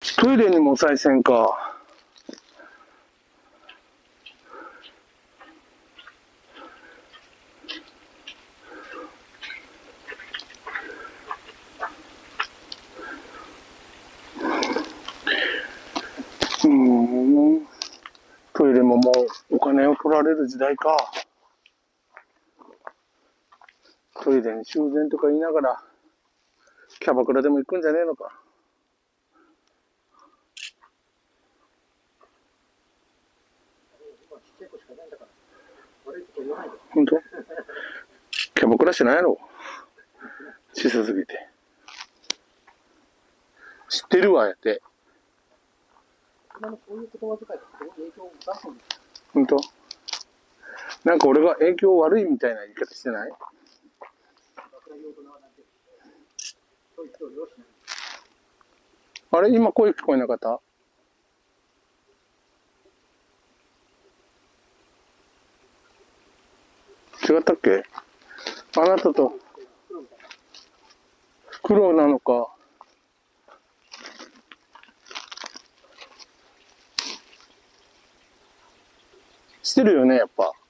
トイレにも再銭か。トイレももうお金を取られる時代か。トイレに修繕とか言いながら、キャバクラでも行くんじゃねえのか。本当？キャバクラしないやろ。小さすぎて。知ってるわ、やって。本当？なんか俺が影響悪いみたいな言い方してない？あれ今声聞こえなかった？違ったっけ？あなたと袋なのか。してるよね、やっぱ。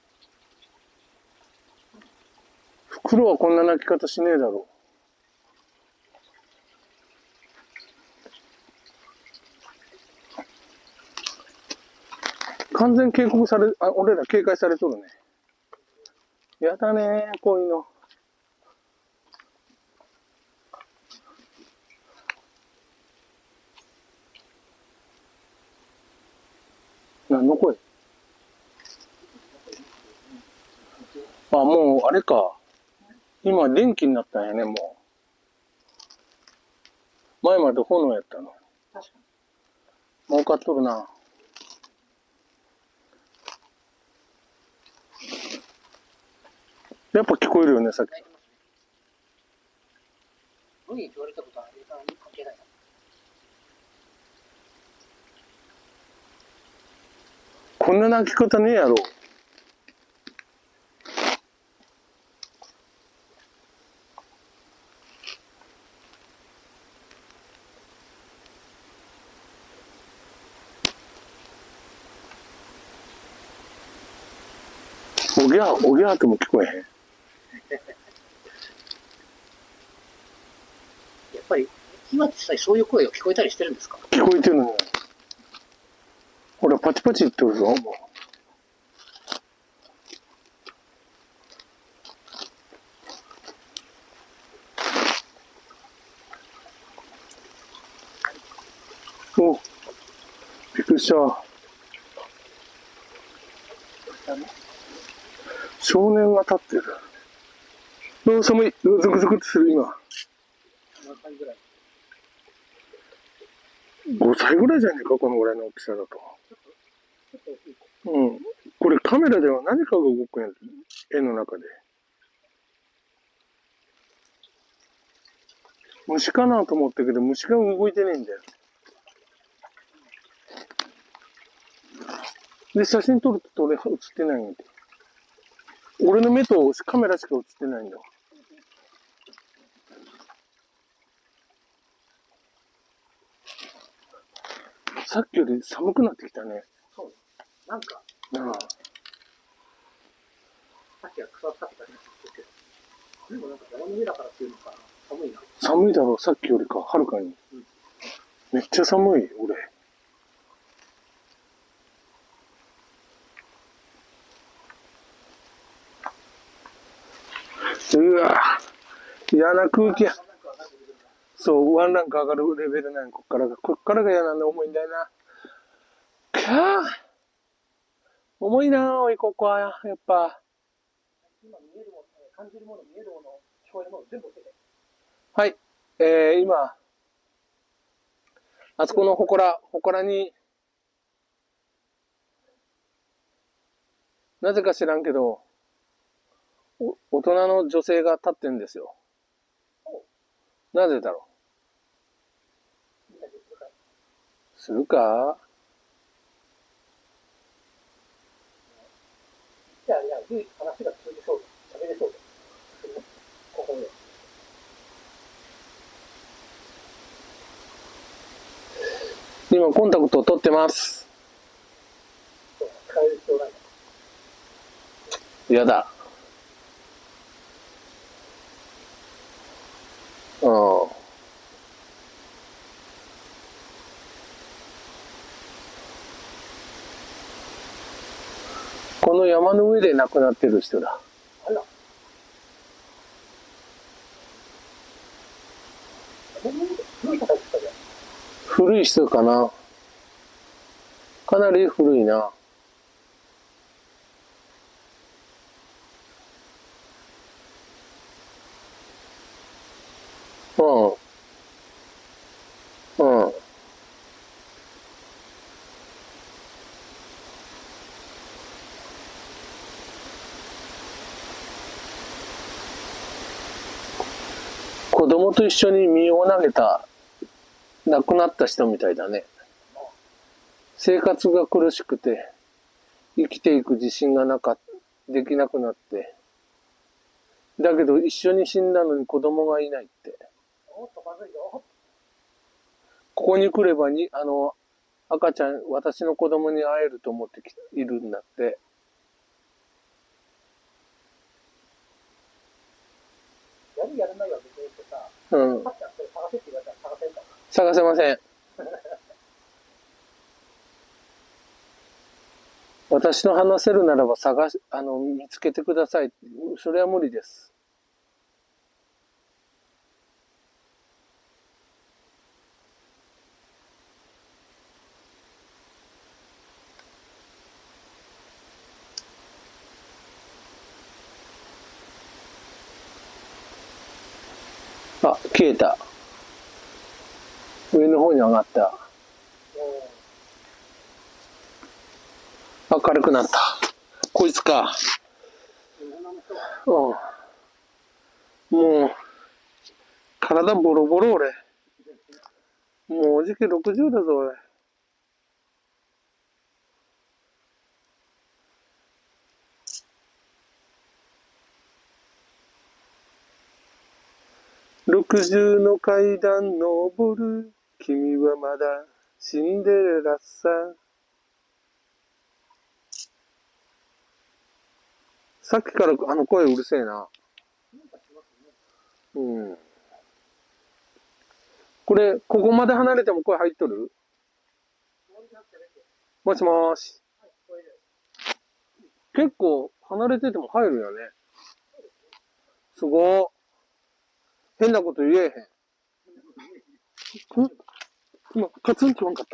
袋はこんな鳴き方しねえだろう。完全警告され、俺ら警戒されとるね。やだねこういうの。何の声？あ、もう、あれか。今、電気になったんやね、もう。前まで炎やったの。確かに。儲かっとるな。やっぱ聞こえるよね、さっき。無理って言われたことは関係ないな。こんな鳴き方ねえやろ。おぎゃおぎゃーとも聞こえへん。やっぱり今実際そういう声が聞こえたりしてるんですか？ 聞こえてるのよ。ほらパチパチ言ってるぞもう。お、びっくりした。少年が立ってる。寒い。ズクズクってする今。5歳ぐらいじゃねえか、このぐらいの大きさだと。うん。これカメラでは何かが動くんやつ。絵の中で。虫かなと思ったけど、虫が動いてねえんだよ。で、写真撮ると俺映ってないんだよ。俺の目とカメラしか映ってないんだよ。さっきより寒くなってきたね。 そう。なんか、さっきは草を使ってたりしてけど、でもなんか山の上だからっていうのかな、寒いな。 寒いだろう、さっきよりか、はるかに。めっちゃ寒い、俺。うわ嫌な空気や。そう、ワンランク上がるレベルなんこっからが嫌なんで重いんだよな。重いなおい、ここは、やっぱ。 今見えるもの、感じるもの、見えるもの、聞こえるもの、全部教えて。 はい。今、あそこの祠に、なぜか知らんけど、大人の女性が立ってんですよ。なぜだろう。するか？ いや、唯一話が通じそうだ。喋れそうだ。ここで。 今コンタクトを取ってます。 変える必要ない。 やだ。うん。この山の上で亡くなってる人だ。 あら。 古い人かな。かなり古いな。うん。うん。子供と一緒に身を投げた、亡くなった人みたいだね。生活が苦しくて、生きていく自信ができなくなって。だけど一緒に死んだのに子供がいないって。ここに来れば赤ちゃん、私の子供に会えると思っているんだって。 やるないは別にしてさ、 うん。 探せって言われたら探せんかな。 探せません。私の話せるならば見つけてください。それは無理です。あ、消えた。上の方に上がった。明るくなった。こいつか。うん。もう、体ボロボロ俺。もうおじけ60だぞ俺。60の階段登る。君はまだシンデレラさ。さっきから声うるせえな。うん。ここまで離れても声入っとる？もしもーし。結構離れてても入るよね。すごー。変なこと言えへん。今、カツンって言わんかった？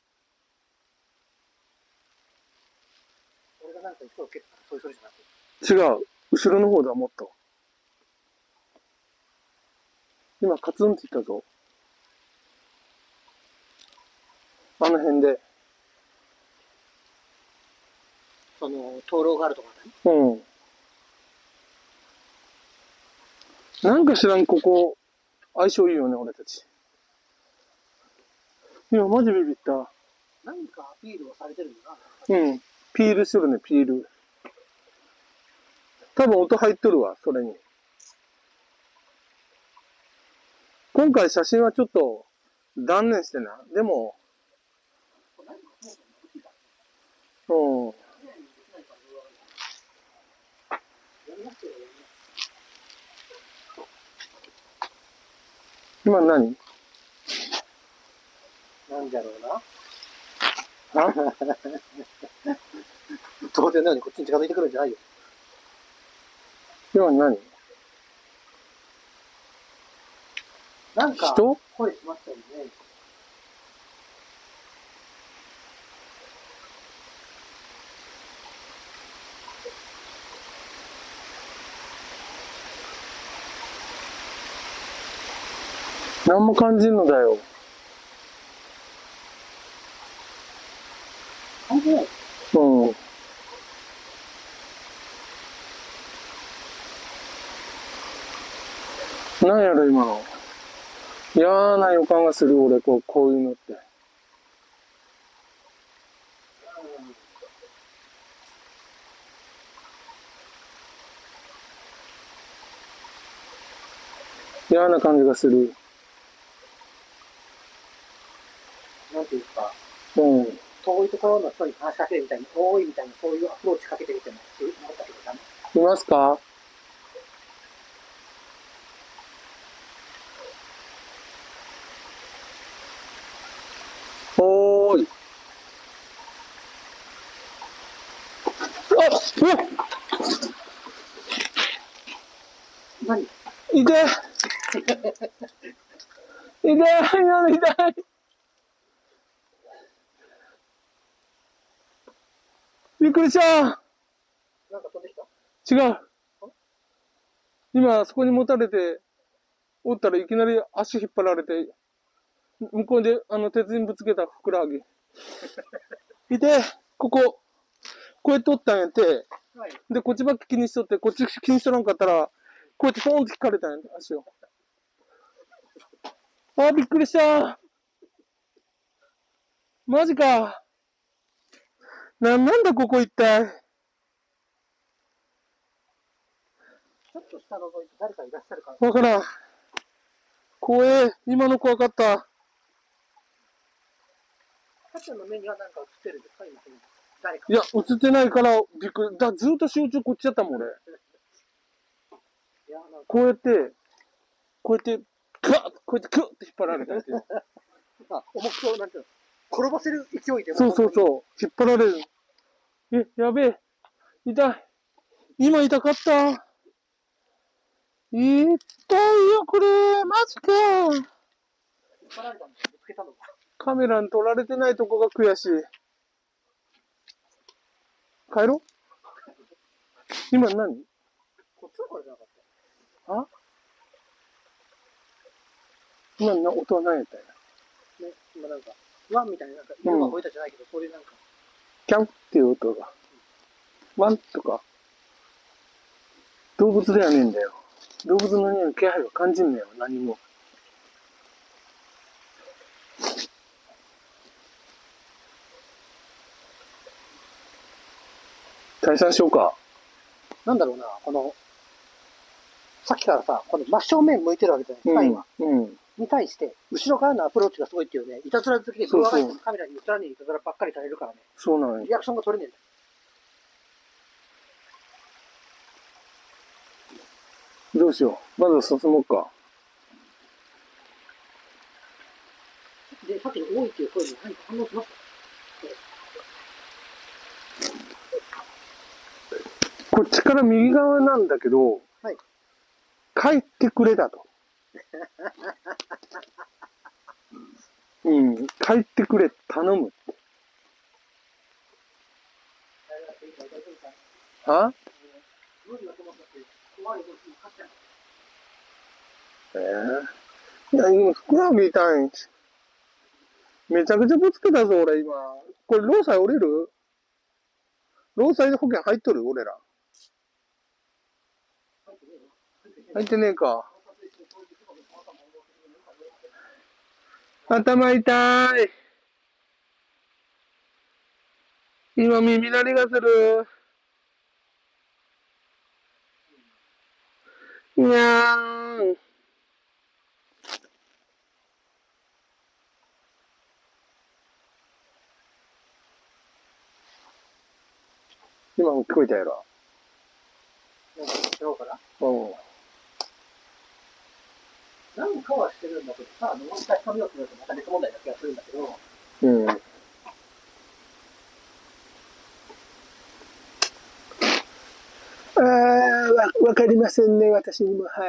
俺がなんか人を蹴ったらそういうそれじゃなくて。 違う。後ろの方だ、もっと。今、カツンって言ったぞ。あの辺で。 その、灯籠があるところね。うん。なんか知らん、ここ、相性いいよね、俺たち。今、マジビビった。 何かアピールをされてるんだな。うん。ピールしとるね、ピール。多分音入っとるわ、それに。今回写真はちょっと断念してな。でも、うん。今何？ なんじゃろうな。当然のようにこっちに近づいてくるんじゃないよ。 今何？ なんか、 人？ 声しましたよね。 何も感じんのだよ。 感じない。 うん。なんやろ今の。嫌な予感がする俺、こういうのって。嫌な感じがする。 なんていうか、 うん。 遠いところの人に話しかけるみたいに、多いみたいな、そういうアプローチかけてみても、って思ったけどダメ。 いますか？おーい。あ、うわ何？ 痛い。痛い、痛い。びっくりした。 なんか飛んできた？ 違う。今、そこに持たれて、おったらいきなり足引っ張られて、向こうで、鉄にぶつけたふくらはぎ。痛い。ここ、こうやっておったんやって。 はい。 で、こっちばっか気にしとって、こっち気にしとらんかったら、こうやってポーンって引かれたんやて、足を。あ、びっくりした。マジか。なんだここ一体。 ちょっと下覗いて誰かいらっしゃるかわからん。怖え。今の怖かった。 さちゃんの目には何か映ってるんですか、今。誰か。 いや、映ってないから、びっくり。ずっと集中こっちやったもん、俺。 いや、なんか。 こうやって、こうやって、クワッこうやってクッって引っ張られたんですよ。 あ、重くそう、なんていうの。転ばせる勢いで。 そうそうそう。引っ張られる。え、やべえ。痛い。今痛かった。痛いよ、これ。マジか。 引っ張られたんだよ、ぶつけたのか。 カメラに撮られてないとこが悔しい。帰ろう。今何？ こっちの声じゃなかった。 あ？今音は何やったんや。 ね、今なんか、ワンみたいな、なんか、犬が吠えたじゃないけど、そういうなんか。 キャンっていう音が。ワンとか。動物ではねえんだよ。動物の匂いの気配は感じんねよ、何も。退散しようか。 なんだろうな、この、さっきからさ、この真正面向いてるわけじゃないですか、今。 うん。 に対して、後ろからのアプローチがすごいっていうね、いたずら好きで、 そうそう動画がカメラに映らねえいたずらばっかりされるからね、 そうなんや。 リアクションが取れねえんだよ。 どうしよう。まず進もうか。 で、さっきの多いっていう声に何か反応しますか？ こっちから右側なんだけど、 はい。 帰ってくれだと。うん。帰ってくれ。頼む。は？いや、今、ふくらはぎ痛いん。めちゃくちゃぶつけたぞ、俺今。これ、労災降りる？労災保険入っとる？俺ら。入ってねえか。頭痛い。今耳鳴りがする。いやーん。今も聞こえたやろ。うん。 なんかはしてるんだけどさ、もう一回髪をするとまた別問題な気がするんだけど。 うん。わかりませんね、私にも。はい。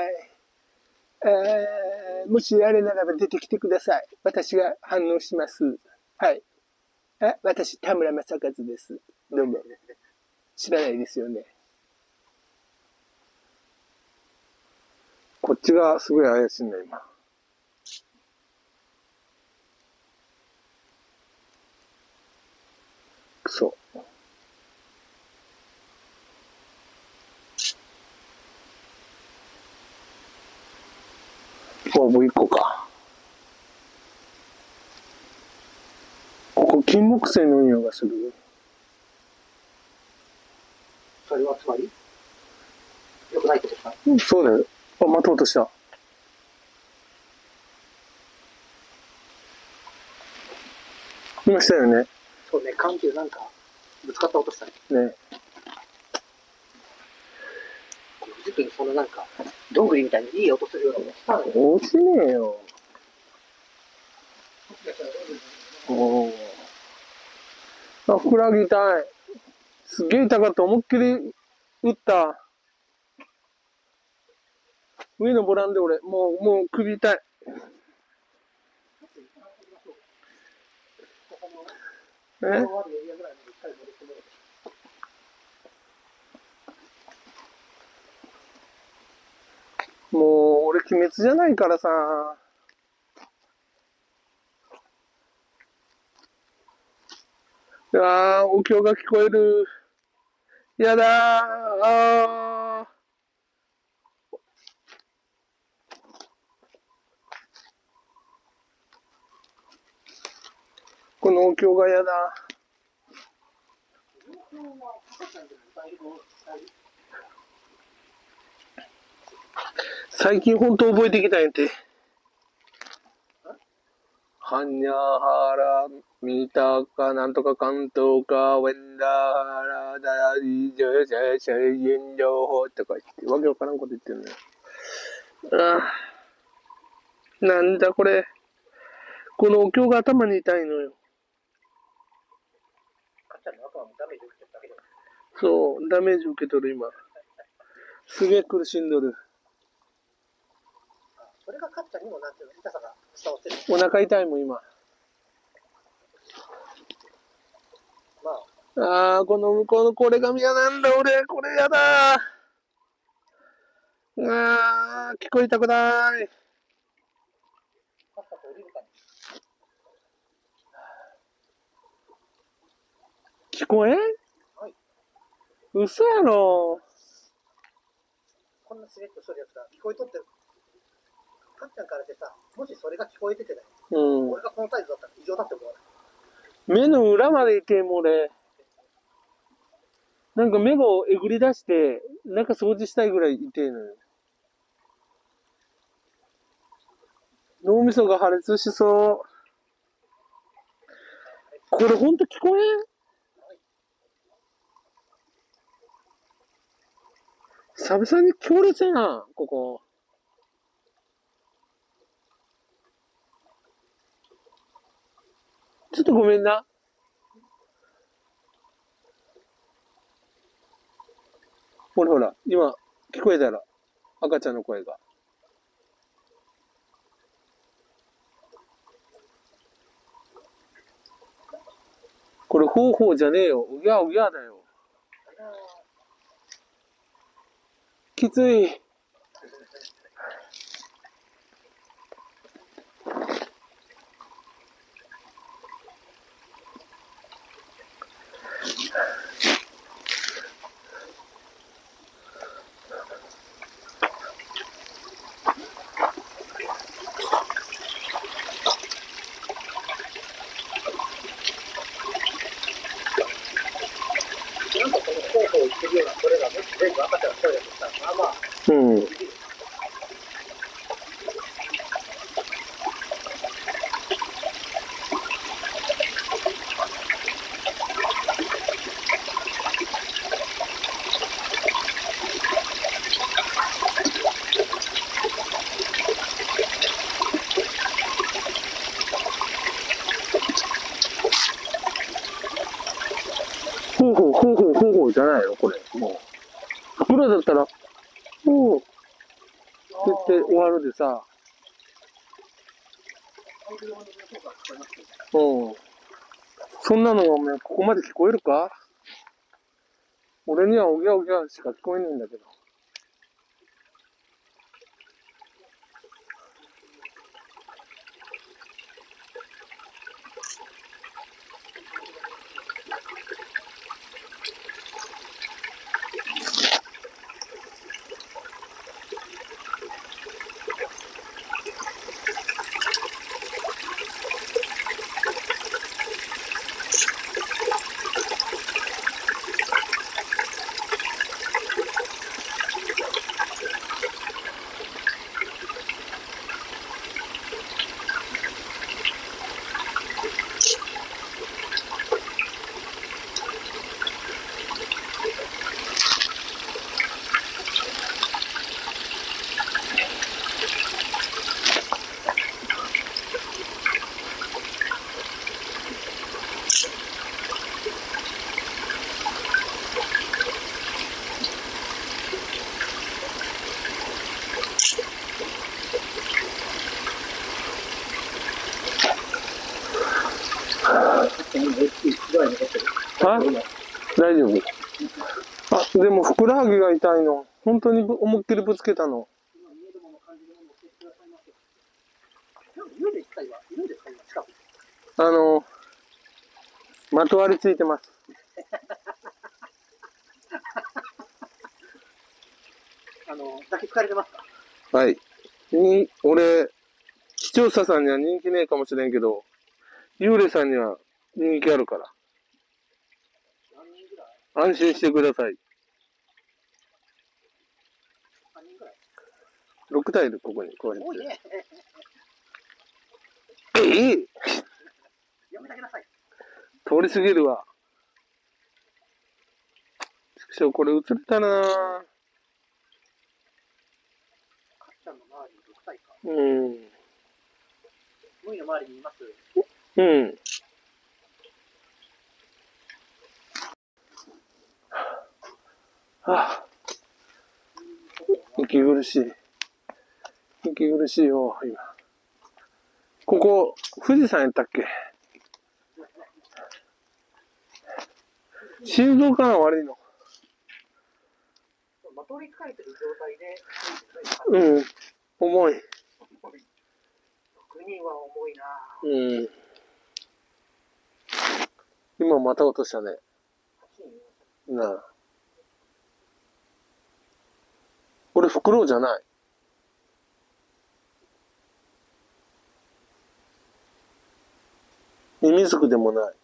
もしあれならば出てきてください。私が反応します。はい。私、田村正和です。どうも。知らないですよね。こっちがすごい怪しいんだ、今。くそ。もう一個か。ここ、金木犀の匂いがする。 それはつまり良くないことですか？ そうだよ。待とうとした。 いましたよね。 そうね、緩急なんか、ぶつかった音したね。 ね。 富士君、そのなんか、どんぐりみたいにいい音するような音したのよ。 落ちねえよ。おー。あ、ふくらぎたい。すげえ痛かった。思いっきり打った。上登らんで俺。もう首痛い。えもう、俺、鬼滅じゃないからさ。うわー、お経が聞こえる。やだー。あー。このお経がやだ。最近本当覚えてきたんやて。はにゃはら、みたか、なんとかかんとか、ウェンダーラ、ダリジョシャシャイン情報とか言って、わけわからんこと言ってるね。ああ、なんだこれ。このお経が頭に痛いのよ。そう、ダメージ受け取る今。すげえ苦しんどる。 それがかっちゃんにもなんていうの、痛さが伝わってる。 お腹痛いもん今。ああ、この向こうのこれが嫌なんだ俺、これ嫌だ。ああ、聞こえたくない。聞こえん？はい。嘘やろ。 こんなしれっとしとるやつが聞こえとってる。かっちゃんからしてさ、もしそれが聞こえててね、俺がこのサイズだったら異常だって思わない。 目の裏まで痛えもん俺。なんか目がえぐり出して、なんか掃除したいぐらい痛えのよ。脳みそが破裂しそう。これほんと聞こえん？久々に強烈やな、ここ。ちょっとごめんな。ほらほら、今、聞こえたら、赤ちゃんの声が。これ、ほうほうじゃねえよ。うぎゃうぎゃだよ。きつい。 なんかこの方法を言ってるような、これがもし全部赤ちゃん一人だとしたら、まあまあ、 うん。ほうほうほうほうほうほうじゃないよ、これ。もう。袋だったら、ほうって言って終わるでさ。うん。そんなのがお前、ここまで聞こえるか？俺にはおぎゃおぎゃしか聞こえねえんだけど。 あ、大丈夫。あ、でもふくらはぎが痛いの。本当に思いっきりぶつけたの。まとわりついてます。 抱きつかれてますか？ はい。俺、視聴者さんには人気ねえかもしれんけど、幽霊さんには人気あるから。安心してください。6体いる、ここに。こうやって。 やめてください。 通り過ぎるわ。これ映れたなぁ。 かっちゃんの周りに6体か。 うん。 ムイの周りにいます。 うん。はぁ。息苦しい。息苦しいよ、今。ここ、富士山やったっけ？心臓かな、悪いの。 まとりつかれてる状態で。 うん。重い。 6人は重いな。 うん。今また落としたね。なあ。これフクロウじゃない。ミミズクでもない。